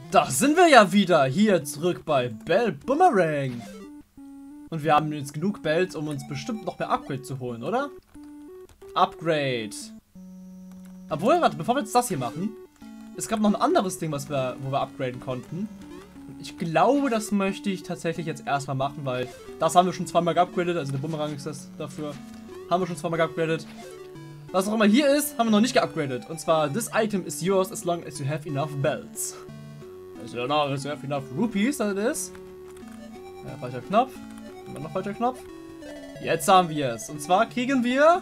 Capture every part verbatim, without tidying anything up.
Da sind wir ja wieder, hier zurück bei Bell Boomerang. Und wir haben jetzt genug Bells, um uns bestimmt noch mehr Upgrade zu holen, oder? Upgrade. Obwohl, warte, bevor wir jetzt das hier machen, es gab noch ein anderes Ding, was wir, wo wir upgraden konnten. Und ich glaube, das möchte ich tatsächlich jetzt erstmal machen, weil das haben wir schon zweimal geupgradet, also der Boomerang ist das dafür. Haben wir schon zweimal geupgradet. Was auch immer hier ist, haben wir noch nicht geupgradet. Und zwar, this item is yours as long as you have enough bells. As long as you have enough rupees, that it is. Ja, falscher Knopf. Immer noch falscher Knopf. Jetzt haben wir es. Und zwar kriegen wir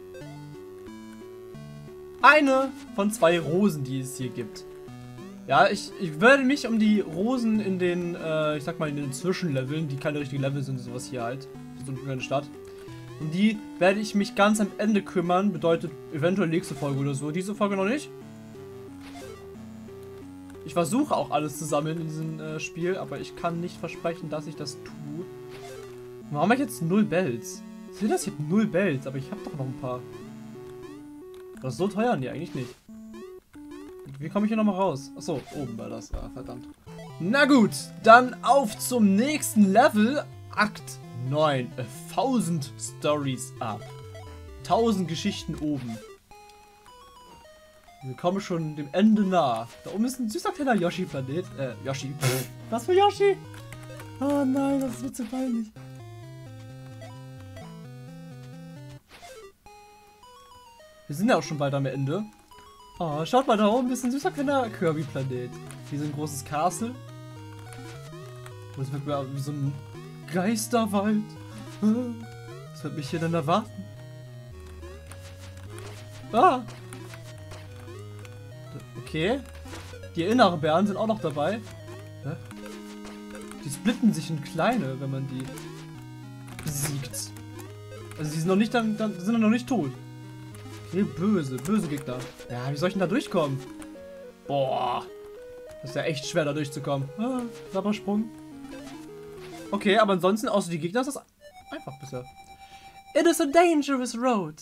eine von zwei Rosen, die es hier gibt. Ja, ich, ich werde mich um die Rosen in den, äh, ich sag mal, in den Zwischenleveln, die keine richtigen Level sind, sowas hier halt. So eine kleine Stadt. Um die werde ich mich ganz am Ende kümmern. Bedeutet eventuell nächste Folge oder so. Diese Folge noch nicht. Ich versuche auch alles zu sammeln in diesem äh, Spiel, aber ich kann nicht versprechen, dass ich das tue. Warum habe ich jetzt null Bells? Ich sehe das, ich habe null Bells, aber ich habe doch noch ein paar. Das ist so teuer? Nee, eigentlich nicht. Wie komme ich hier nochmal raus? Achso, oben war das. Ah, verdammt. Na gut, dann auf zum nächsten Level. Akt neun. A thousand Stories up. tausend Geschichten oben. Wir kommen schon dem Ende nah. Da oben ist ein süßer kleiner Yoshi-Planet. Äh, Yoshi. Was für Yoshi? Oh nein, das ist mir zu peinlich. Wir sind ja auch schon bald am Ende. Oh, schaut mal, da oben ist ein süßer kleiner Kirby-Planet. Hier ist ein großes Castle. Und es wird mir wie so ein Geisterwald. Was wird mich hier denn erwarten? Ah! Okay. Die inneren Bären sind auch noch dabei. Hä? Die splitten sich in kleine, wenn man die besiegt. Also die sind noch nicht dann, dann sind noch nicht tot. Okay, böse, böse Gegner. Ja, wie soll ich denn da durchkommen? Boah. Das ist ja echt schwer, da durchzukommen. Ah, Sabbersprung. Okay, aber ansonsten, außer die Gegner, ist das einfach bisher. It is a dangerous road.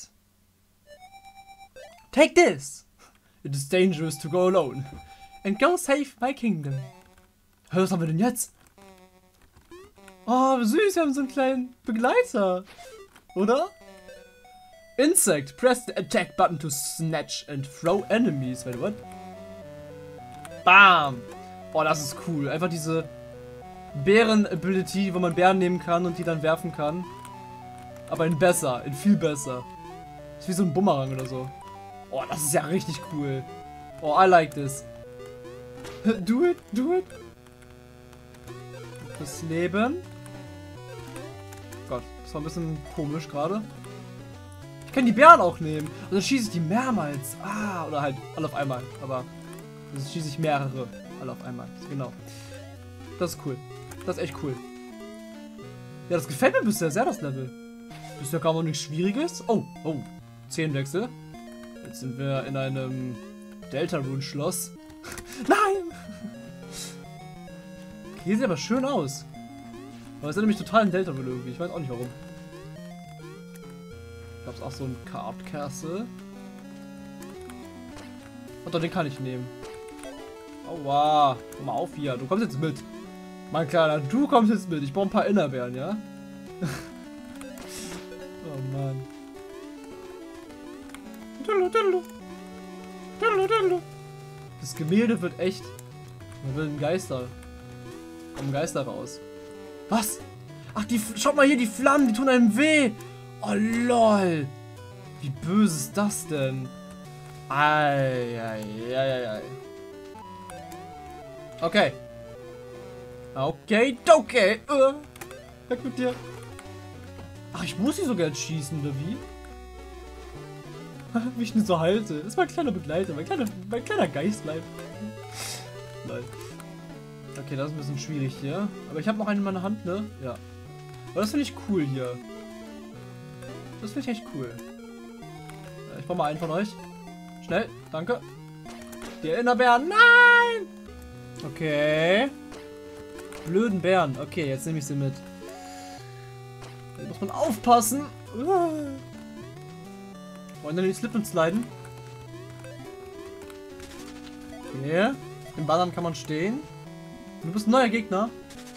Take this. It is dangerous to go alone. And go save my kingdom. Hör, was haben wir denn jetzt? Oh, süß, wir haben so einen kleinen Begleiter. Oder? Insect. Press the attack button to snatch and throw enemies. Wait, what? Bam. Oh, das ist cool. Einfach diese Bären-Ability, wo man Bären nehmen kann und die dann werfen kann. Aber in besser, in viel besser. Ist wie so ein Bumerang oder so. Oh, das ist ja richtig cool. Oh, I like this. Do it, do it. Das Leben. Gott, das war ein bisschen komisch gerade. Ich kann die Bären auch nehmen. Und dann schieße ich die mehrmals. Ah, oder halt alle auf einmal. Aber dann schieße ich mehrere alle auf einmal. Genau. Das ist cool. Das ist echt cool. Ja, das gefällt mir bisher sehr, das Level. Bisher kam auch nichts Schwieriges. Oh, oh. Szenenwechsel. Jetzt sind wir in einem Deltarune-Schloss. Nein! Hier sieht aber schön aus. Aber es ist nämlich total ein Deltarune irgendwie. Ich weiß auch nicht warum. Ich glaube, es ist auch so ein Card Castle. Und den kann ich nehmen. Aua. Komm mal auf hier. Du kommst jetzt mit. Mein Kleiner, du kommst jetzt mit. Ich brauche ein paar Innerbären, ja? Oh Mann. Das Gemälde wird echt. Man will einen Geister. Kommen Geister raus. Was? Ach, die. Schaut mal hier, die Flammen, die tun einem weh. Oh lol. Wie böse ist das denn? Ei, ei, ei, ei. Okay. Okay, okay. Uh, weg mit dir. Ach, ich muss sie sogar jetzt schießen, oder wie? Wie ich ihn so halte. Das ist mein kleiner Begleiter, mein kleiner, mein kleiner Geistleib. Nein. Okay, das ist ein bisschen schwierig hier. Aber ich habe noch einen in meiner Hand, ne? Ja. Aber das finde ich cool hier. Das finde ich echt cool. Ja, ich brauche mal einen von euch. Schnell, danke. Die Innerbären. Nein! Okay. Blöden Bären. Okay, jetzt nehme ich sie mit. Da muss man aufpassen. Wollen denn die Slip und Sliden? Okay. Im Ballern kann man stehen. Du bist ein neuer Gegner.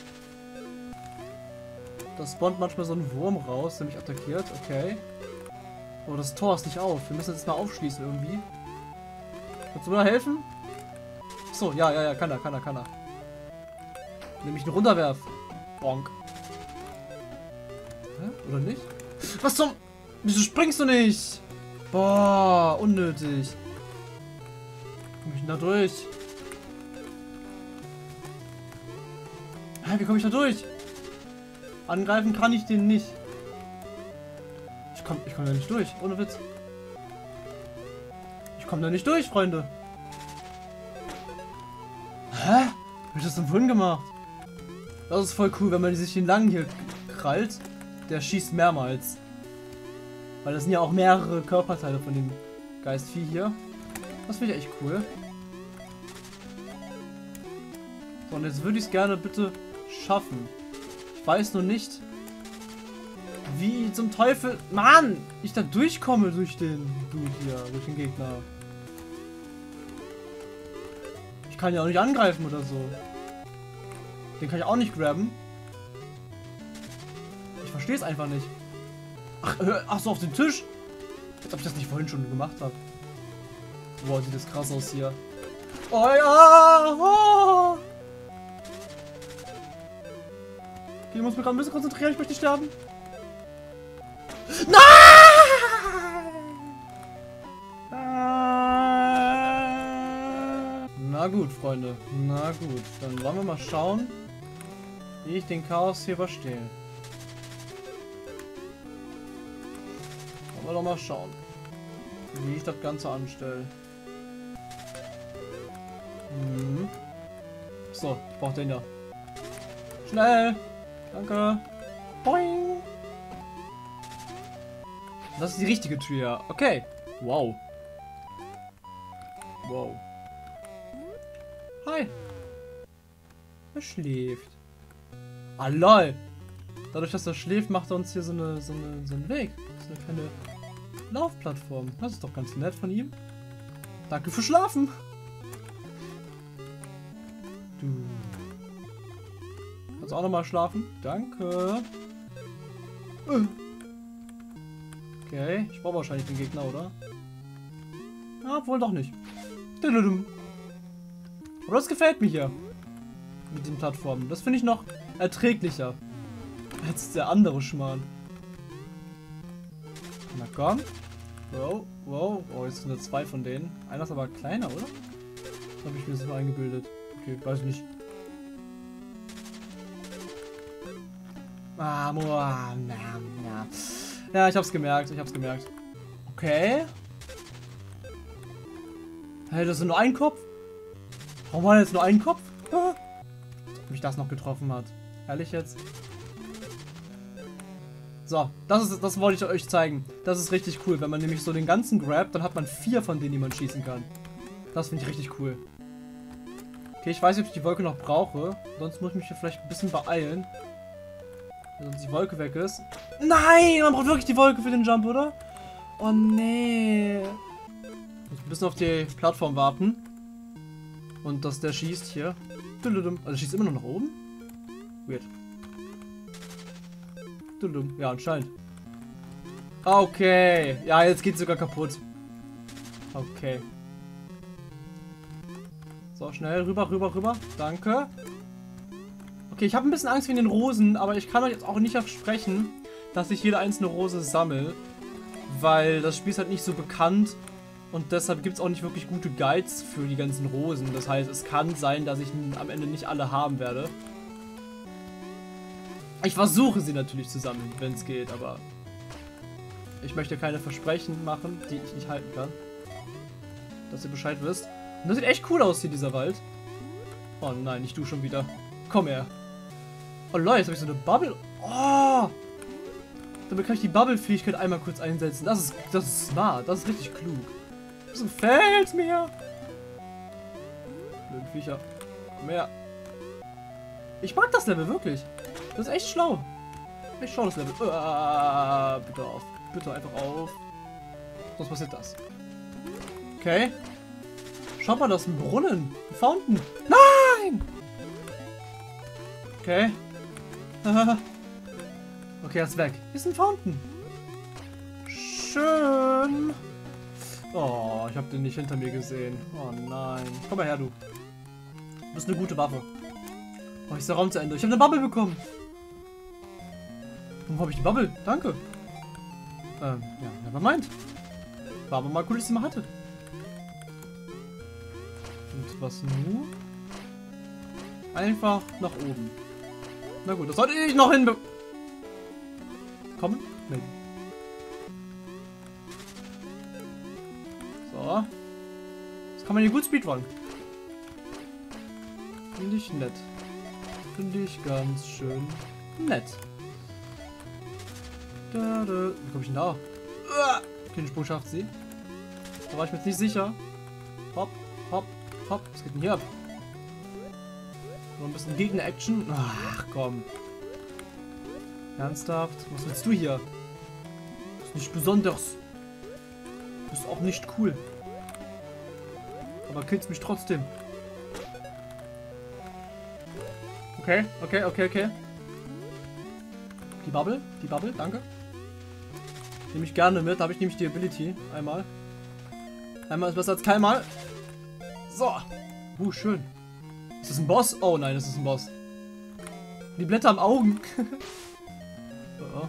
Da spawnt manchmal so ein Wurm raus, der mich attackiert. Okay. Oh, das Tor ist nicht auf. Wir müssen das mal aufschließen irgendwie. Kannst du mir da helfen? So, ja, ja, ja, kann er, kann er, kann er. Nämlich einen runterwerf. Bonk. Hä? Oder nicht? Was zum... Wieso springst du nicht? Boah, unnötig. Komm ich denn da durch? Hä, wie komme ich da durch? Angreifen kann ich den nicht. Ich komme ich komm da nicht durch, ohne Witz. Ich komme da nicht durch, Freunde. Hä? Wie hab ich das denn vorhin gemacht? Das ist voll cool, wenn man sich den langen hier krallt. Der schießt mehrmals. Weil das sind ja auch mehrere Körperteile von dem Geistvieh hier. Das finde ich echt cool. So, und jetzt würde ich es gerne bitte schaffen. Ich weiß nur nicht, wie zum Teufel... Mann! Ich da durchkomme durch den Dude hier, durch den Gegner. Ich kann ja auch nicht angreifen oder so. Den kann ich auch nicht grabben. Ich verstehe es einfach nicht. Ach, hör, ach so, auf den Tisch? Als ob ich das nicht vorhin schon gemacht habe. Boah, sieht das krass aus hier. Oh ja! Oh. Okay, ich muss mich gerade ein bisschen konzentrieren, ich möchte nicht sterben. Nein! Na gut, Freunde. Na gut. Dann wollen wir mal schauen, wie ich den Chaos hier überstehe. Wollen wir doch mal schauen, wie ich das Ganze anstelle. Mhm. So, ich brauche den ja. Schnell! Danke! Boing! Das ist die richtige Tür, ja. Okay. Wow. Wow. Hi. Er schläft. Ah, lol. Dadurch, dass er schläft, macht er uns hier so, eine, so, eine, so einen Weg. Das ist eine kleine Laufplattform. Das ist doch ganz nett von ihm. Danke für Schlafen. Du. Kannst auch nochmal schlafen? Danke. Okay, ich brauche wahrscheinlich den Gegner, oder? Ja, wohl doch nicht. Aber das gefällt mir hier. Mit den Plattformen. Das finde ich noch erträglicher. Als der andere Schmarrn. Na komm. Wow, wow. Oh, jetzt sind da zwei von denen. Einer ist aber kleiner, oder? Habe ich mir das nur eingebildet. Okay, weiß ich nicht. Ah, boah, na, na. Ja, ich hab's gemerkt, ich hab's gemerkt. Okay. Hey, das ist nur ein Kopf? Warum war jetzt nur ein Kopf? Ah. Ob mich das noch getroffen hat. Ehrlich jetzt? So, das ist, das wollte ich euch zeigen. Das ist richtig cool. Wenn man nämlich so den ganzen grabt, dann hat man vier von denen, die man schießen kann. Das finde ich richtig cool. Okay, ich weiß nicht, ob ich die Wolke noch brauche. Sonst muss ich mich hier vielleicht ein bisschen beeilen. Sonst die Wolke weg ist. Nein, man braucht wirklich die Wolke für den Jump, oder? Oh, nee. Ich muss ein bisschen auf die Plattform warten. Und dass der schießt hier. Also schießt immer noch nach oben? Weird. Ja, anscheinend. Okay. Ja, jetzt geht's sogar kaputt. Okay. So, schnell. Rüber, rüber, rüber. Danke. Okay, ich habe ein bisschen Angst wegen den Rosen, aber ich kann euch jetzt auch nicht versprechen, dass ich jede einzelne Rose sammle. Weil das Spiel ist halt nicht so bekannt. Und deshalb gibt es auch nicht wirklich gute Guides für die ganzen Rosen. Das heißt, es kann sein, dass ich am Ende nicht alle haben werde. Ich versuche sie natürlich zu sammeln, wenn es geht, aber ich möchte keine Versprechen machen, die ich nicht halten kann. Dass ihr Bescheid wisst. Und das sieht echt cool aus hier, dieser Wald. Oh nein, nicht du schon wieder. Komm her. Oh Leute, jetzt habe ich so eine Bubble. Oh! Damit kann ich die Bubble-Fähigkeit einmal kurz einsetzen. Das ist, das ist smart, das ist richtig klug. Das gefällt mir. Blöde Viecher. Komm her. Ich mag das Level wirklich. Das ist echt schlau. Echt schlau, das Level. Uh, bitte auf. Bitte einfach auf. Sonst passiert das. Okay. Schaut mal, das ist ein Brunnen. Ein Fountain. Nein! Okay. Okay, er ist weg. Hier ist ein Fountain. Schön. Oh, ich habe den nicht hinter mir gesehen. Oh nein. Komm mal her, du. Du bist eine gute Waffe. Oh, ist der Raum zu Ende. Ich habe eine Bubble bekommen. Warum habe ich die Bubble? Danke. Ähm, ja, never mind. War aber mal cool, dass ich sie mal hatte. Und was nun? Einfach nach oben. Na gut, das sollte ich noch hinbe... Kommen? Nee. So. Das kann man hier gut speedrun. Finde ich nett. Finde ich ganz schön nett. Da, da. Wie komme ich denn da? Okay, den Sprung schafft sie. Da war ich mir jetzt nicht sicher. Hopp, hopp, hopp. Was geht denn hier ab? Noch ein bisschen Gegner-Action. Ach komm. Ernsthaft? Was willst du hier? Du bist nicht besonders. Du bist auch nicht cool. Aber killst mich trotzdem. Okay, okay, okay, okay. Die Bubble, die Bubble, danke. Nehme ich gerne mit, da habe ich nämlich die Ability. Einmal. Einmal ist besser als keinmal. So. Uh, schön. Ist das ein Boss? Oh nein, das ist ein Boss. Die Blätter am Augen. Oh.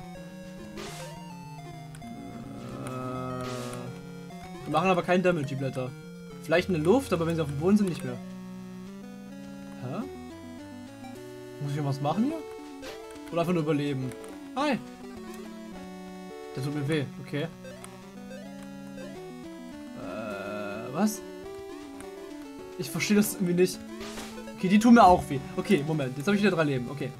Äh, die machen aber keinen Damage, die Blätter. Vielleicht in der Luft, aber wenn sie auf dem Boden sind, nicht mehr. Hä? Muss ich irgendwas machen hier? Oder einfach nur überleben? Hi! Der tut mir weh, okay. Äh, was? Ich verstehe das irgendwie nicht. Okay, die tun mir auch weh. Okay, Moment, jetzt habe ich wieder drei Leben, okay.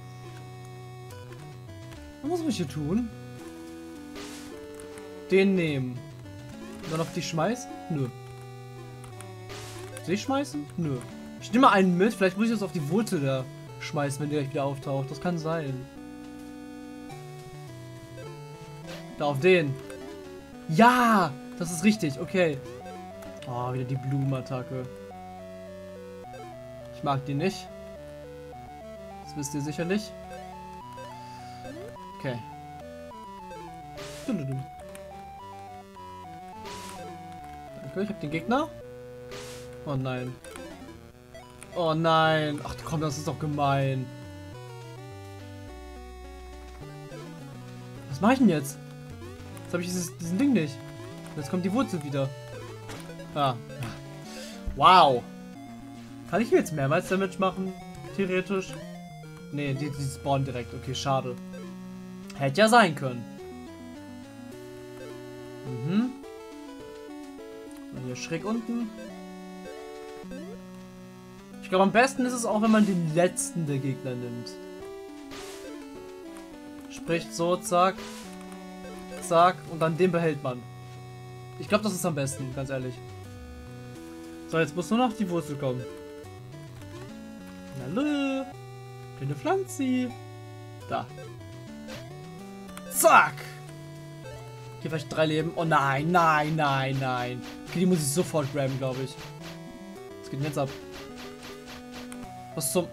Was muss ich hier tun? Den nehmen. Und dann auf die schmeißen? Nö. Soll ich schmeißen? Nö. Ich nehme mal einen mit. Vielleicht muss ich das auf die Wurzel da schmeißen, wenn die gleich wieder auftaucht. Das kann sein. Da auf den. Ja! Das ist richtig. Okay. Oh, wieder die Blumenattacke. Ich mag die nicht. Das wisst ihr sicherlich. Okay. Danke, ich hab den Gegner. Oh nein. Oh nein. Ach komm, das ist doch gemein. Was mache ich denn jetzt? Jetzt habe ich dieses, diesen Ding nicht. Jetzt kommt die Wurzel wieder. Ah. Wow. Kann ich jetzt mehrmals Damage machen? Theoretisch? Nee, die, die spawnen direkt. Okay, schade. Hätte ja sein können. Mhm. Und hier schräg unten. Ich glaube, am besten ist es auch, wenn man den letzten der Gegner nimmt. Sprich so, zack. Zack. Und dann den behält man. Ich glaube, das ist am besten, ganz ehrlich. So, jetzt muss nur noch die Wurzel kommen. Hallo. Kleine Pflanze. Da. Zack. Hier vielleicht drei Leben. Oh nein, nein, nein, nein. Okay, die muss ich sofort grabben, glaube ich. Was geht denn jetzt ab? Was zum...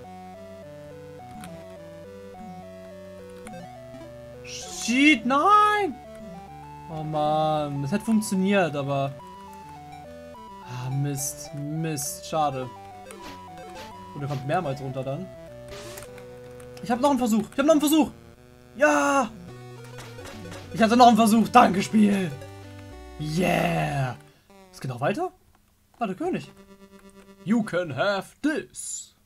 Shit, nein! Oh Mann, das hätte funktioniert, aber... Ah, Mist, Mist, schade. Und er kommt mehrmals runter dann. Ich habe noch einen Versuch, ich habe noch einen Versuch! Ja! Ich hatte noch einen Versuch, danke Spiel! Yeah! Es geht noch weiter? Ah, der König. You can have this.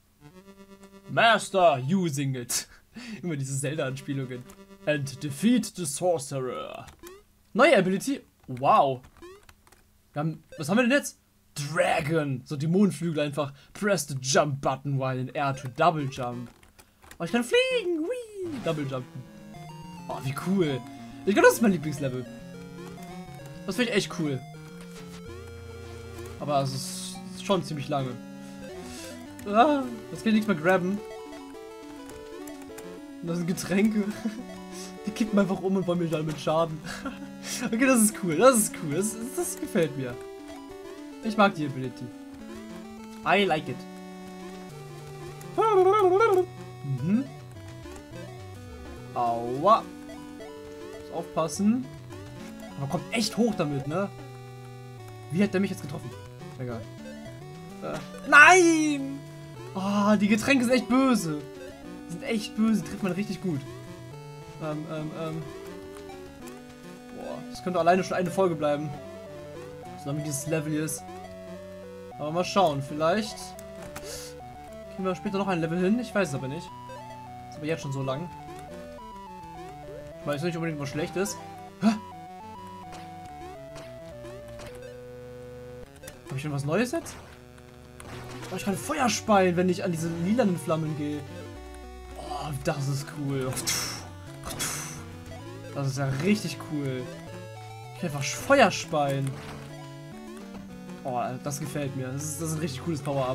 Master using it. Immer diese Zelda-Anspielungen. And defeat the sorcerer. Neue Ability. Wow. Wir haben, was haben wir denn jetzt? Dragon. So Dämonenflügel einfach. Press the jump button while in R to double jump. Oh, ich kann fliegen. Whee. Double jumpen. Oh, wie cool. Ich glaube, das ist mein Lieblingslevel. Das finde ich echt cool. Aber es ist schon ziemlich lange. Ah, jetzt kann ich nichts mehr grabben. Und das sind Getränke. Die kippen einfach um und wollen mir damit schaden. Okay, das ist cool. Das ist cool. Das, das gefällt mir. Ich mag die Ability. I like it. Aua. Muss aufpassen. Aber kommt echt hoch damit, ne? Wie hat der mich jetzt getroffen? Egal. Äh, nein! Oh, die Getränke sind echt böse. Die sind echt böse. Trifft man richtig gut. Ähm, ähm, ähm. Boah, das könnte alleine schon eine Folge bleiben. Solange dieses Level hier ist. Aber mal schauen. Vielleicht kriegen wir später noch ein Level hin. Ich weiß es aber nicht. Ist aber jetzt schon so lang. Ich weiß nicht unbedingt, was schlecht ist. Hä? Habe ich schon was Neues jetzt? Oh, ich kann Feuer speien, wenn ich an diese lilanen Flammen gehe. Oh, das ist cool. Das ist ja richtig cool. Ich kann einfach Feuer speien. Oh, das gefällt mir. Das ist, das ist ein richtig cooles Power-Up.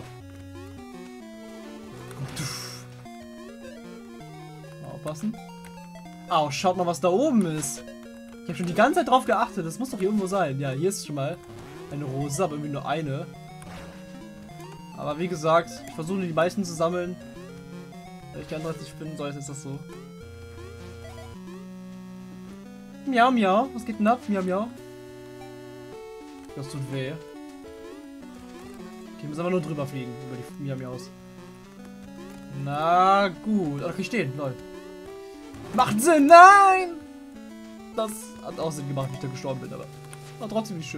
Aufpassen. Au, schaut mal, was da oben ist. Ich habe schon die ganze Zeit drauf geachtet. Das muss doch hier irgendwo sein. Ja, hier ist schon mal eine Rose, aber irgendwie nur eine. Aber wie gesagt, ich versuche die meisten zu sammeln. Wenn ich die andere nicht finden soll, ist das so. Miau, miau. Was geht denn ab? Miau, miau. Das tut weh. Okay, müssen aber nur drüber fliegen. Über die Miau, miaus. Na gut. Oh, da kann ich stehen. Lol. Macht Sinn. Nein! Das hat auch Sinn gemacht, wie ich da gestorben bin, aber war trotzdem nicht schön.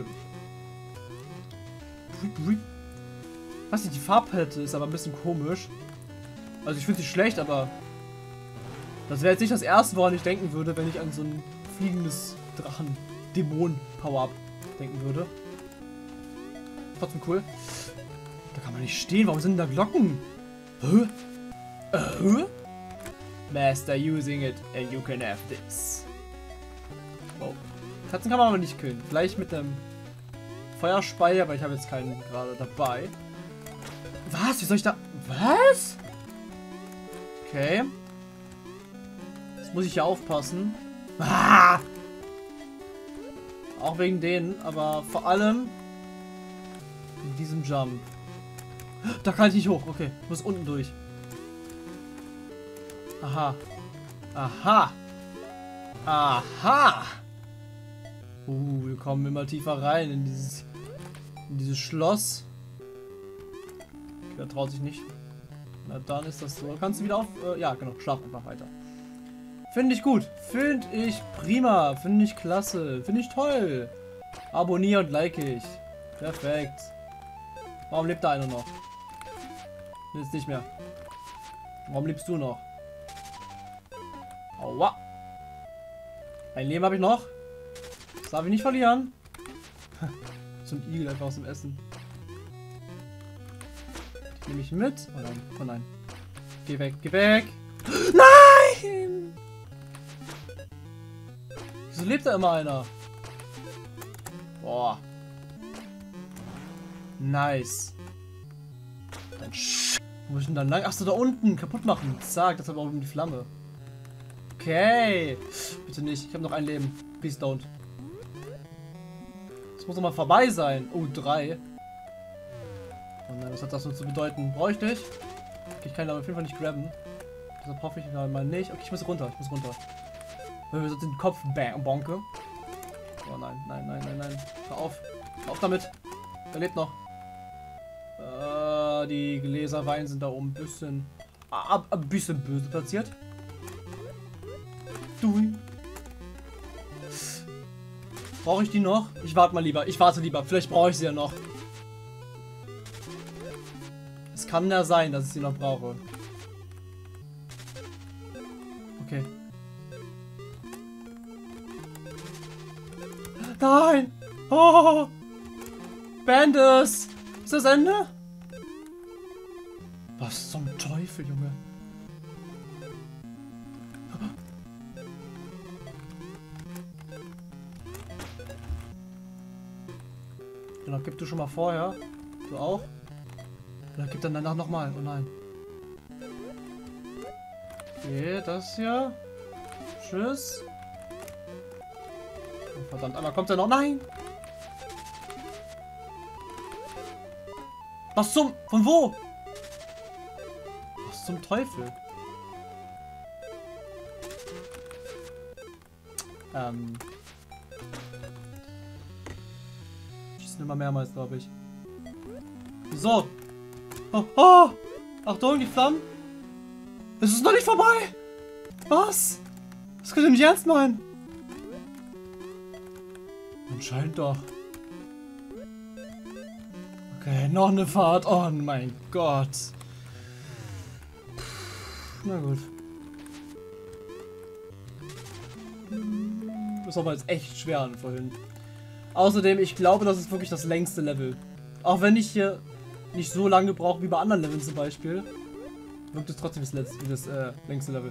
Was nicht, die Farbpalette ist aber ein bisschen komisch. Also ich finde sie schlecht, aber das wäre jetzt nicht das erste, woran ich denken würde, wenn ich an so ein fliegendes Drachen-Dämon-Power-Up denken würde. Trotzdem cool. Da kann man nicht stehen. Warum sind denn da Glocken? Hä? Äh? Master using it and you can have this. Oh. Katzen kann man aber nicht killen. Vielleicht mit einem Feuerspeier, aber ich habe jetzt keinen gerade dabei. Was? Wie soll ich da... Was? Okay. Jetzt muss ich ja aufpassen. Ah! Auch wegen denen, aber vor allem in diesem Jump. Da kann ich nicht hoch. Okay, ich muss unten durch. Aha. Aha. Aha. Uh, wir kommen immer tiefer rein in dieses, in dieses Schloss. Okay, da traut sich nicht. Na dann ist das so. Kannst du wieder auf... Äh, ja, genau. Schlaf einfach weiter. Finde ich gut. Finde ich prima. Finde ich klasse. Finde ich toll. Abonniere und like ich. Perfekt. Warum lebt da einer noch? Jetzt nicht mehr. Warum lebst du noch? Aua. Ein Leben habe ich noch. Das darf ich nicht verlieren. So ein Igel einfach aus dem Essen. Die nehme ich mit. Oh nein, oh nein. Geh weg, geh weg. Nein! Wieso lebt da immer einer? Boah. Nice. Dann sch Wo ist denn dann lang? Achso, da unten. Kaputt machen. Zack, das hat auch um die Flamme. Okay. Bitte nicht. Ich habe noch ein Leben. Please don't. Das muss doch mal vorbei sein. Oh, drei. Oh nein, was hat das nur zu bedeuten? Brauche ich nicht. Okay, ich kann ihn aber auf jeden Fall nicht grabben. Deshalb hoffe ich mal nicht. Okay, ich muss runter. Ich muss runter. Wenn wir so den Kopf bang bonke. Oh nein, nein, nein, nein, nein. Hör auf. Hör auf damit. Er lebt noch. Äh, die Gläser Wein sind da oben ein bisschen... Ein, ein bisschen böse platziert. Du. Brauche ich die noch? Ich warte mal lieber. Ich warte lieber. Vielleicht brauche ich sie ja noch. Es kann ja sein, dass ich sie noch brauche. Okay. Nein! Oh! Bandits! Ist das Ende? Was zum Teufel, Junge? Genau, gib du schon mal vorher. Du auch? Oder gib dann danach nochmal. Oh nein. Okay, das hier. Tschüss. Oh, verdammt, einmal kommt er noch. Nein! Was zum... Von wo? Was zum Teufel? Ähm. Schießen immer mehrmals, glaube ich. So. Oh, oh. Achtung, die Flammen. Es ist noch nicht vorbei. Was? Das könnt ihr nicht ernst meinen. Anscheinend doch. Okay, noch eine Fahrt. Oh mein Gott. Na gut. Das war jetzt echt schwer an vorhin. Außerdem, ich glaube, das ist wirklich das längste Level. Auch wenn ich hier nicht so lange brauche wie bei anderen Leveln zum Beispiel, wirkt es trotzdem das letzte, wie das äh, längste Level.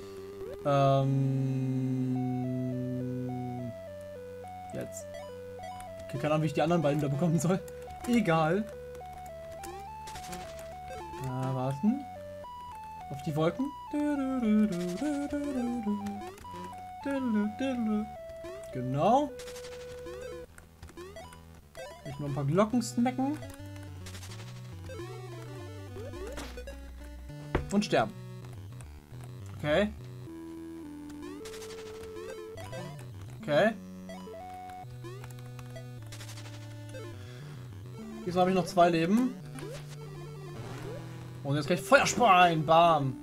Ähm. Jetzt. Okay, keine Ahnung, wie ich die anderen beiden da bekommen soll. Egal. Ah, warten. Auf die Wolken. Genau. Ich noch ein paar Glocken snacken. Und sterben. Okay. Okay. Diesmal habe ich noch zwei Leben. Und jetzt gleich Feuerspein. Bam.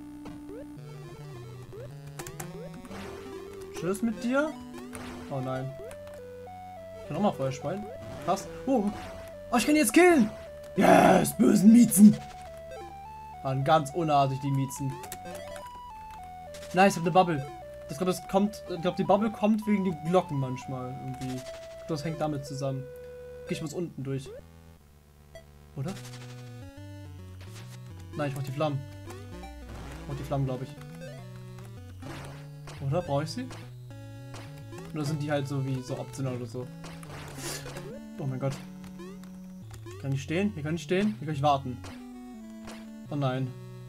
Tschüss mit dir. Oh nein. Ich kann nochmal Feuerspein. Krass. Oh. Oh, ich kann jetzt killen. Yes, bösen Miezen. Waren ganz unartig, die Miezen. Nice, ich hab eine Bubble. Ich glaube, das kommt. Ich glaube, die Bubble kommt wegen den Glocken manchmal. Irgendwie. Das hängt damit zusammen. Okay, ich muss unten durch. Oder? Nein, ich mach die Flammen. Ich mach die Flammen, glaube ich. Oder? Brauche ich sie? Oder sind die halt so wie so optional oder so? Oh mein Gott. Kann ich stehen? Hier kann ich stehen? Hier kann ich warten. Oh nein.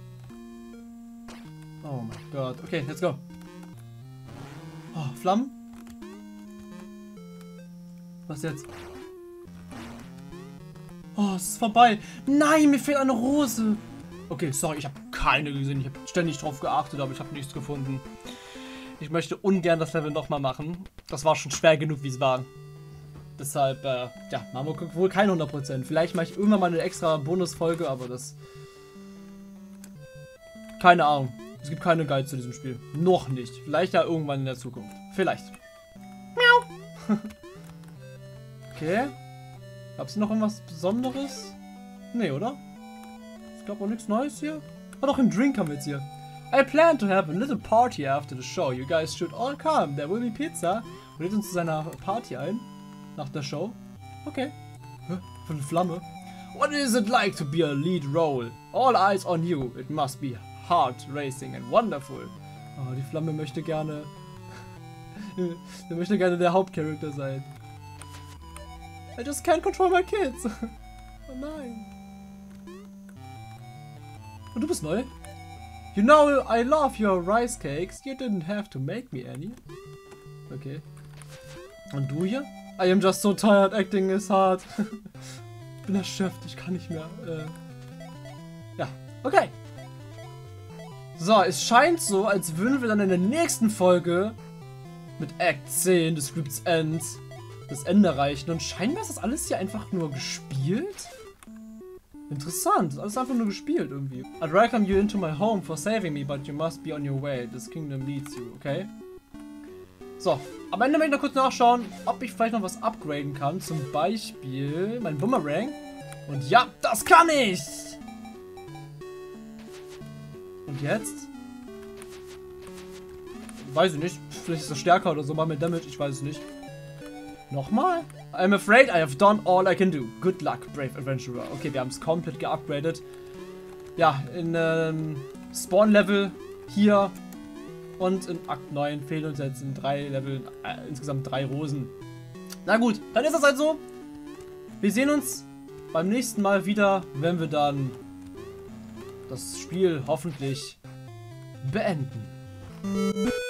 Oh mein Gott. Okay, let's go. Oh, Flammen? Was jetzt? Oh, es ist vorbei. Nein, mir fehlt eine Rose. Okay, sorry, ich habe keine gesehen. Ich habe ständig drauf geachtet, aber ich habe nichts gefunden. Ich möchte ungern das Level nochmal machen. Das war schon schwer genug, wie es war. Deshalb, äh, ja, machen wir wohl kein hundert Prozent. Vielleicht mache ich irgendwann mal eine extra Bonusfolge, aber das... Keine Ahnung. Es gibt keine Guide zu diesem Spiel. Noch nicht. Vielleicht ja irgendwann in der Zukunft. Vielleicht. Miau. Okay. Gab's noch irgendwas Besonderes? Nee, oder? Es gab auch nichts Neues hier. Ah, doch, einen Drink haben wir jetzt hier. I plan to have a little party after the show. You guys should all come. There will be pizza. Und lädt uns zu seiner Party ein. Nach der Show. Okay. Hä? Für eine Flamme. What is it like to be a lead role? All eyes on you. It must be hard racing and wonderful. Oh, die Flamme möchte gerne... Der möchte gerne der Hauptcharakter sein. I just can't control my kids. Oh nein. Und du bist neu? You know, I love your rice cakes. You didn't have to make me any. Okay. Und du hier? I am just so tired, acting is hard. Ich bin erschöpft, ich kann nicht mehr. Äh ja, okay. So, es scheint so, als würden wir dann in der nächsten Folge mit Act zehn des Scripts End das Ende erreichen. Und scheinbar ist das alles hier einfach nur gespielt. Interessant, alles einfach nur gespielt irgendwie. I'd welcome you into my home for saving me, but you must be on your way. This kingdom needs you, okay? So, am Ende möchte ich noch kurz nachschauen, ob ich vielleicht noch was upgraden kann. Zum Beispiel mein Boomerang. Und ja, das kann ich! Und jetzt? Weiß ich nicht. Vielleicht ist das stärker oder so, mal mit Damage, ich weiß es nicht. Nochmal? I'm afraid I have done all I can do. Good luck, brave adventurer. Okay, wir haben es komplett geupgradet. Ja, in ähm, Spawn-Level hier und in Akt neun fehlen uns jetzt in drei Leveln äh, insgesamt drei Rosen. Na gut, dann ist das halt so. Wir sehen uns beim nächsten Mal wieder, wenn wir dann das Spiel hoffentlich beenden.